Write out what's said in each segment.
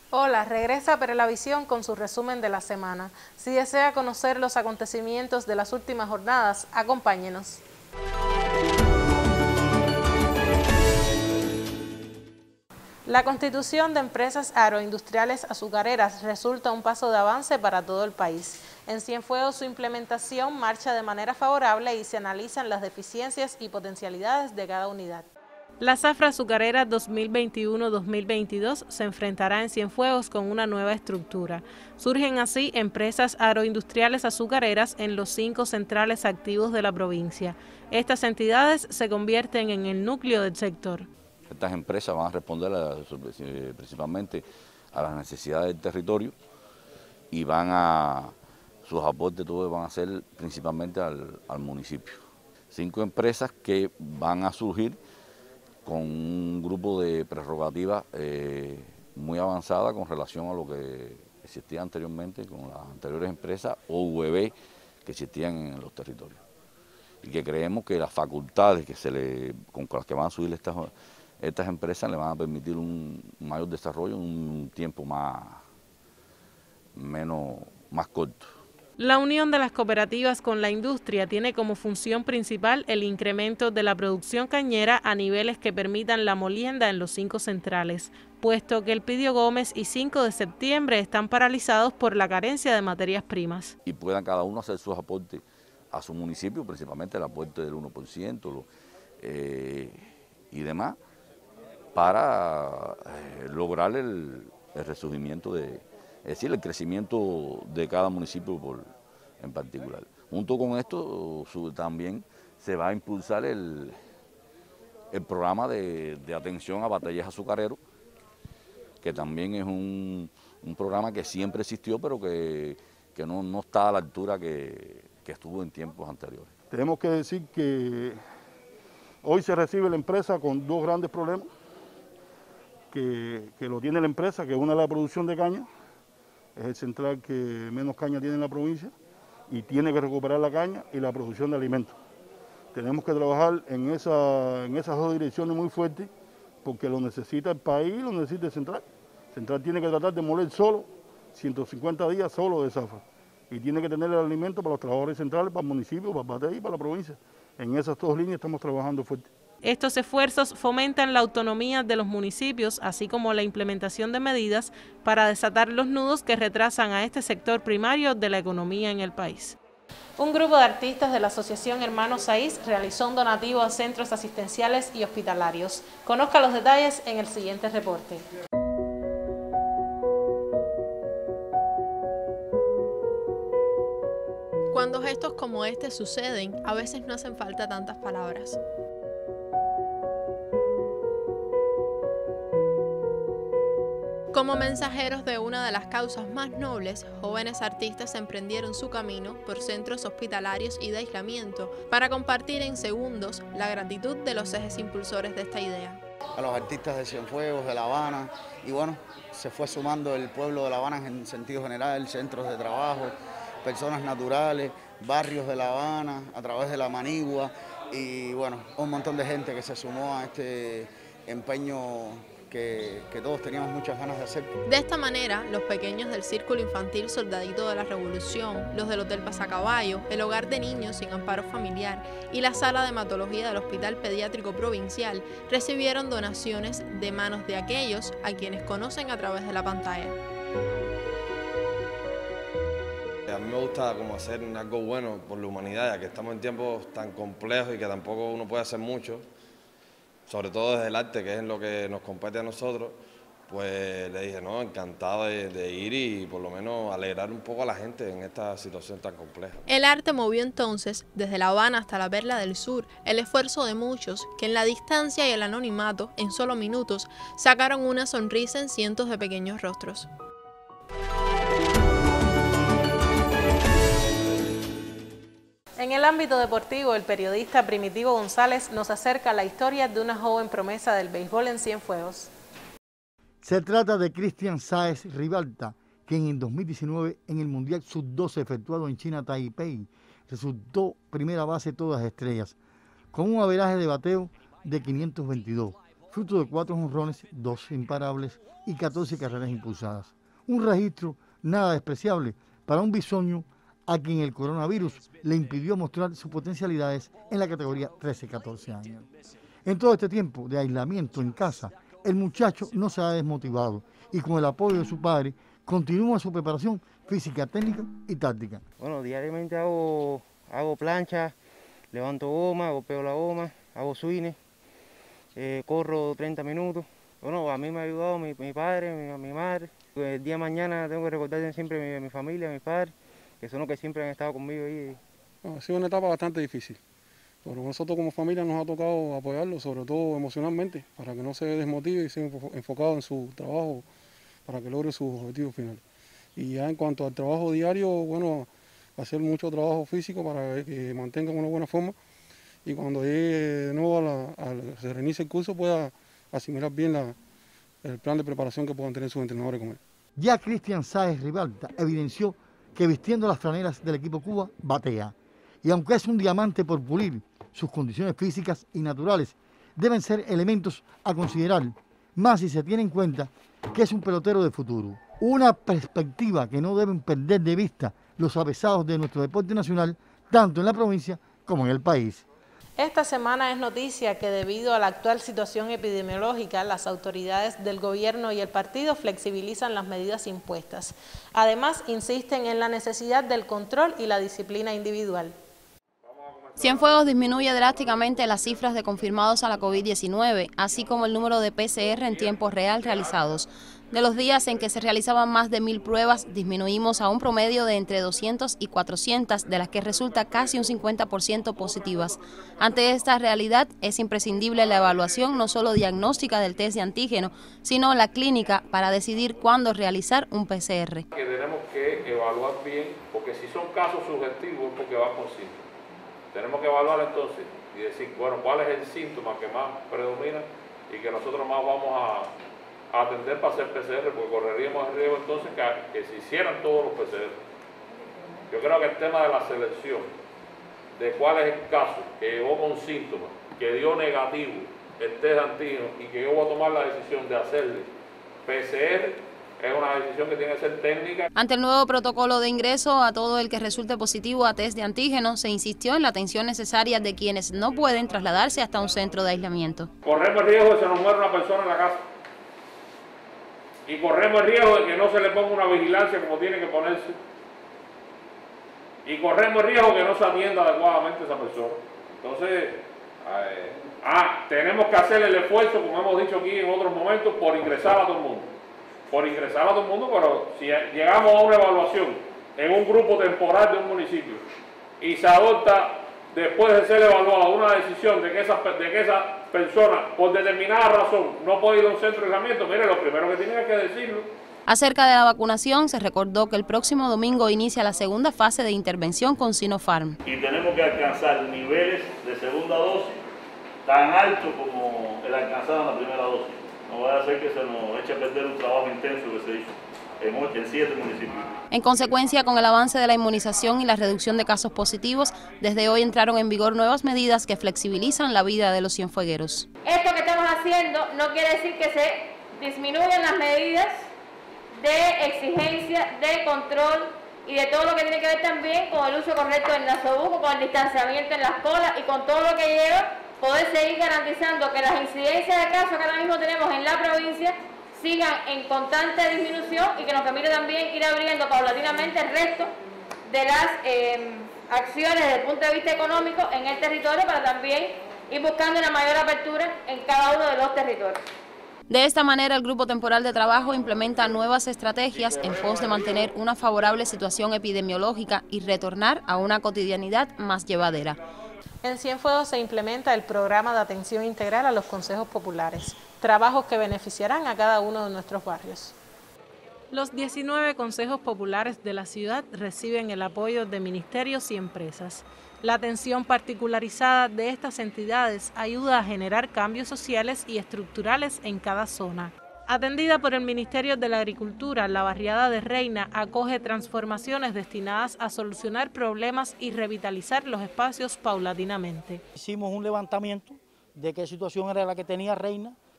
Hola, regresa Perlavisión con su resumen de la semana. Si desea conocer los acontecimientos de las últimas jornadas, acompáñenos. La constitución de empresas agroindustriales azucareras resulta un paso de avance para todo el país. En Cienfuegos su implementación marcha de manera favorable y se analizan las deficiencias y potencialidades de cada unidad. La zafra azucarera 2021-2022 se enfrentará en Cienfuegos con una nueva estructura. Surgen así empresas agroindustriales azucareras en los 5 centrales activos de la provincia. Estas entidades se convierten en el núcleo del sector. Estas empresas van a responder principalmente a las necesidades del territorio y sus aportes todos van a ser principalmente al municipio. 5 empresas que van a surgir con un grupo de prerrogativas muy avanzada con relación a lo que existía anteriormente con las anteriores empresas o UEB que existían en los territorios. Y que creemos que las facultades con las que van a subir estas empresas le van a permitir un mayor desarrollo en un tiempo más corto. La unión de las cooperativas con la industria tiene como función principal el incremento de la producción cañera a niveles que permitan la molienda en los 5 centrales, puesto que el Pidio Gómez y 5 de septiembre están paralizados por la carencia de materias primas. Y puedan cada uno hacer sus aportes a su municipio, principalmente el aporte del 1% y demás, para lograr el resurgimiento es decir, el crecimiento de cada municipio en particular. Junto con esto también se va a impulsar el programa de atención a batallas azucareros, que también es un programa que siempre existió, pero que no está a la altura que estuvo en tiempos anteriores. Tenemos que decir que hoy se recibe la empresa con 2 grandes problemas, que lo tiene la empresa, que una es la producción de caña, es el central que menos caña tiene en la provincia, y tiene que recuperar la caña y la producción de alimentos. Tenemos que trabajar en esas 2 direcciones muy fuertes, porque lo necesita el país y lo necesita el central. El central tiene que tratar de moler solo, 150 días solo de zafra, y tiene que tener el alimento para los trabajadores centrales, para el municipio, para el Batey y para la provincia. En esas 2 líneas estamos trabajando fuerte. Estos esfuerzos fomentan la autonomía de los municipios, así como la implementación de medidas para desatar los nudos que retrasan a este sector primario de la economía en el país. Un grupo de artistas de la Asociación Hermanos Saiz realizó un donativo a centros asistenciales y hospitalarios. Conozca los detalles en el siguiente reporte. Cuando gestos como este suceden, a veces no hacen falta tantas palabras. Como mensajeros de una de las causas más nobles, jóvenes artistas emprendieron su camino por centros hospitalarios y de aislamiento para compartir en segundos la gratitud de los ejes impulsores de esta idea. A los artistas de Cienfuegos, de La Habana, y bueno, se fue sumando el pueblo de La Habana en sentido general, centros de trabajo, personas naturales, barrios de La Habana, a través de La Manigua, y bueno, un montón de gente que se sumó a este empeño que todos teníamos muchas ganas de hacer. De esta manera, los pequeños del Círculo Infantil Soldadito de la Revolución, los del Hotel Pasacaballo, el Hogar de Niños sin Amparo Familiar y la Sala de Hematología del Hospital Pediátrico Provincial recibieron donaciones de manos de aquellos a quienes conocen a través de la pantalla. A mí me gusta como hacer algo bueno por la humanidad, ya que estamos en tiempos tan complejos y que tampoco uno puede hacer mucho, sobre todo desde el arte, que es en lo que nos compete a nosotros. Pues le dije, no, encantado de ir y por lo menos alegrar un poco a la gente en esta situación tan compleja. El arte movió entonces, desde La Habana hasta la Perla del Sur, el esfuerzo de muchos que en la distancia y el anonimato, en solo minutos, sacaron una sonrisa en cientos de pequeños rostros. En el ámbito deportivo, el periodista Primitivo González nos acerca la historia de una joven promesa del béisbol en Cienfuegos. Se trata de Cristian Sáez Ribalta, quien en 2019 en el Mundial Sub-12 efectuado en China, Taipei, resultó primera base todas estrellas, con un averaje de bateo de 522. fruto de 4 jonrones, 2 imparables y 14 carreras impulsadas. Un registro nada despreciable para un bisoño a quien el coronavirus le impidió mostrar sus potencialidades en la categoría 13-14 años. En todo este tiempo de aislamiento en casa, el muchacho no se ha desmotivado y con el apoyo de su padre continúa su preparación física, técnica y táctica. Bueno, diariamente hago plancha, levanto goma, golpeo la goma, hago swing, corro 30 minutos. Bueno, a mí me ha ayudado mi padre, mi madre. El día de mañana tengo que recordar siempre a mi familia, a mis padres, que son los que siempre han estado conmigo ahí. Ha sido una etapa bastante difícil, pero nosotros como familia nos ha tocado apoyarlo, sobre todo emocionalmente, para que no se desmotive y siga enfocado en su trabajo, para que logre sus objetivos finales. Y ya en cuanto al trabajo diario, bueno, hacer mucho trabajo físico para que mantenga una buena forma y cuando llegue de nuevo se reinicie el curso pueda asimilar bien el plan de preparación que puedan tener sus entrenadores con él. Ya Cristian Sáez Ribalta evidenció que vistiendo las franelas del equipo Cuba batea. Y aunque es un diamante por pulir, sus condiciones físicas y naturales deben ser elementos a considerar, más si se tiene en cuenta que es un pelotero de futuro. Una perspectiva que no deben perder de vista los avesados de nuestro deporte nacional, tanto en la provincia como en el país. Esta semana es noticia que debido a la actual situación epidemiológica, las autoridades del gobierno y el partido flexibilizan las medidas impuestas. Además, insisten en la necesidad del control y la disciplina individual. Cienfuegos disminuye drásticamente las cifras de confirmados a la COVID-19, así como el número de PCR en tiempo real realizados. De los días en que se realizaban más de 1000 pruebas, disminuimos a un promedio de entre 200 y 400, de las que resulta casi un 50% positivas. Ante esta realidad, es imprescindible la evaluación no solo diagnóstica del test de antígeno, sino la clínica para decidir cuándo realizar un PCR. Que tenemos que evaluar bien, porque si son casos subjetivos, porque va por síntomas. Tenemos que evaluar entonces y decir, bueno, cuál es el síntoma que más predomina y que nosotros más vamos a atender para hacer PCR, porque correríamos el riesgo entonces que se hicieran todos los PCR. Yo creo que el tema de la selección, de cuál es el caso que llegó con síntomas, que dio negativo el test de antígeno y que yo voy a tomar la decisión de hacerle PCR, es una decisión que tiene que ser técnica. Ante el nuevo protocolo de ingreso, a todo el que resulte positivo a test de antígeno, se insistió en la atención necesaria de quienes no pueden trasladarse hasta un centro de aislamiento. Corremos el riesgo de que se nos muera una persona en la casa. Y corremos el riesgo de que no se le ponga una vigilancia como tiene que ponerse. Y corremos el riesgo de que no se atienda adecuadamente a esa persona. Entonces, tenemos que hacer el esfuerzo, como hemos dicho aquí en otros momentos, por ingresar a todo el mundo. Por ingresar a todo el mundo, pero si llegamos a una evaluación en un grupo temporal de un municipio y se adopta, después de ser evaluada, una decisión de que esa persona, por determinada razón, no puede ir a un centro de aislamiento, mire, lo primero que tiene que decirlo. Acerca de la vacunación, se recordó que el próximo domingo inicia la segunda fase de intervención con Sinopharm. Y tenemos que alcanzar niveles de segunda dosis tan altos como el alcanzado en la primera dosis. No va a hacer que se nos eche a perder un trabajo intenso que se hizo en 7 municipios. En consecuencia, con el avance de la inmunización y la reducción de casos positivos, desde hoy entraron en vigor nuevas medidas que flexibilizan la vida de los cienfuegueros. Esto que estamos haciendo no quiere decir que se disminuyan las medidas de exigencia, de control y de todo lo que tiene que ver también con el uso correcto del nasobuco, con el distanciamiento en las colas y con todo lo que lleva poder seguir garantizando que las incidencias de casos que ahora mismo tenemos en la provincia sigan en constante disminución y que nos permite también ir abriendo paulatinamente el resto de las acciones desde el punto de vista económico en el territorio para también ir buscando una mayor apertura en cada uno de los territorios. De esta manera, el Grupo Temporal de Trabajo implementa nuevas estrategias en pos de mantener una favorable situación epidemiológica y retornar a una cotidianidad más llevadera. En Cienfuegos se implementa el programa de atención integral a los consejos populares, trabajos que beneficiarán a cada uno de nuestros barrios. Los 19 consejos populares de la ciudad reciben el apoyo de ministerios y empresas. La atención particularizada de estas entidades ayuda a generar cambios sociales y estructurales en cada zona. Atendida por el Ministerio de la Agricultura, la barriada de Reina acoge transformaciones destinadas a solucionar problemas y revitalizar los espacios paulatinamente. Hicimos un levantamiento de qué situación era la que tenía Reina,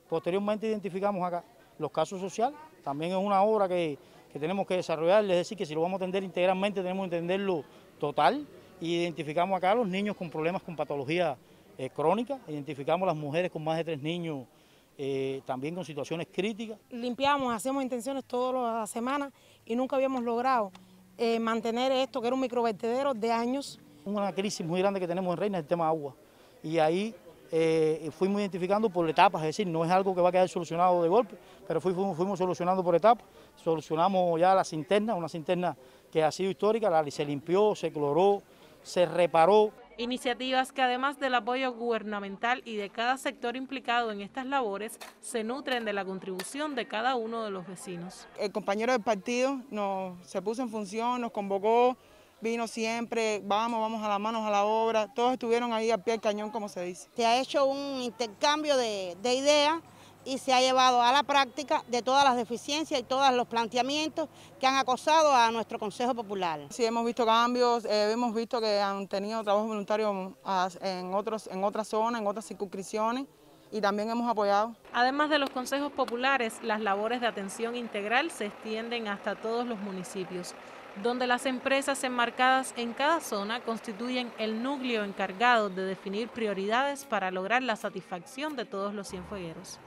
Posteriormente identificamos acá los casos sociales, también es una obra que tenemos que desarrollar, es decir, que si lo vamos a atender integralmente tenemos que entenderlo total, y identificamos acá a los niños con problemas con patología crónica, identificamos a las mujeres con más de 3 niños también con situaciones críticas. Limpiamos, hacemos intenciones todas las semanas y nunca habíamos logrado mantener esto, que era un microvertedero de años. Una crisis muy grande que tenemos en Reina es el tema agua, y ahí fuimos identificando por etapas, es decir, no es algo que va a quedar solucionado de golpe, pero fuimos solucionando por etapas. Solucionamos ya la cisterna, una cisterna que ha sido histórica, se limpió, se cloró, se reparó. Iniciativas que además del apoyo gubernamental y de cada sector implicado en estas labores, se nutren de la contribución de cada uno de los vecinos. El compañero del partido se puso en función, nos convocó, vino siempre, vamos a las manos a la obra, todos estuvieron ahí al pie del cañón, como se dice. Se ha hecho un intercambio de ideas y se ha llevado a la práctica de todas las deficiencias y todos los planteamientos que han acosado a nuestro Consejo Popular. Sí, hemos visto cambios, hemos visto que han tenido trabajo voluntario en otras zonas, en otras circunscripciones, y también hemos apoyado. Además de los consejos populares, las labores de atención integral se extienden hasta todos los municipios, donde las empresas enmarcadas en cada zona constituyen el núcleo encargado de definir prioridades para lograr la satisfacción de todos los cienfuegueros.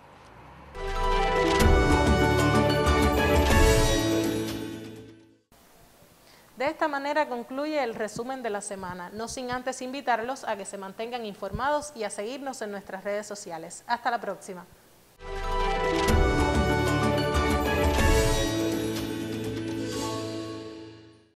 De esta manera concluye el resumen de la semana, no sin antes invitarlos a que se mantengan informados y a seguirnos en nuestras redes sociales. Hasta la próxima.